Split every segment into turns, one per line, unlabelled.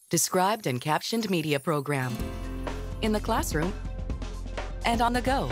Described and captioned media program. In the classroom and on the go.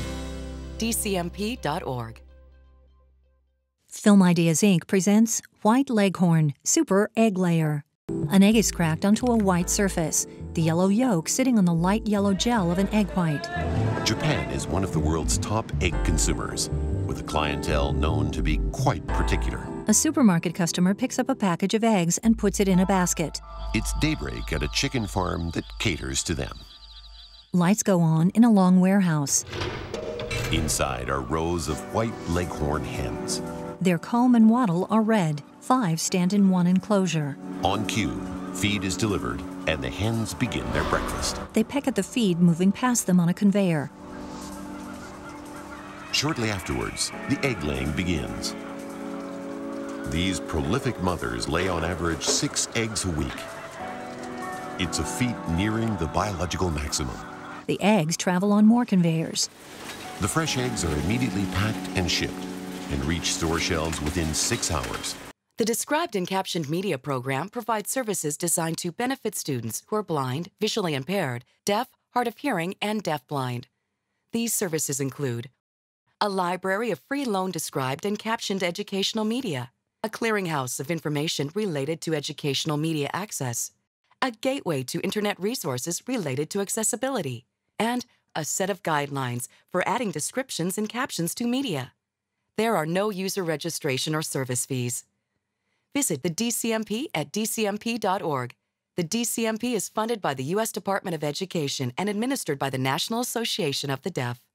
DCMP.org.
Film Ideas Inc. presents White Leghorn Super Egg Layer. An egg is cracked onto a white surface, the yellow yolk sitting on the light yellow gel of an egg white.
Japan is one of the world's top egg consumers, with a clientele known to be quite particular.
A supermarket customer picks up a package of eggs and puts it in a basket.
It's daybreak at a chicken farm that caters to them.
Lights go on in a long warehouse.
Inside are rows of white Leghorn hens.
Their comb and wattle are red. 5 stand in one enclosure.
On cue, feed is delivered, and the hens begin their breakfast.
They peck at the feed moving past them on a conveyor.
Shortly afterwards, the egg-laying begins. These prolific mothers lay on average 6 eggs a week. It's a feat nearing the biological maximum.
The eggs travel on more conveyors.
The fresh eggs are immediately packed and shipped and reach store shelves within 6 hours.
The Described and Captioned Media program provides services designed to benefit students who are blind, visually impaired, deaf, hard of hearing, and deafblind. These services include a library of free loan described and captioned educational media, a clearinghouse of information related to educational media access, a gateway to internet resources related to accessibility, and a set of guidelines for adding descriptions and captions to media. There are no user registration or service fees. Visit the DCMP at dcmp.org. The DCMP is funded by the U.S. Department of Education and administered by the National Association of the Deaf.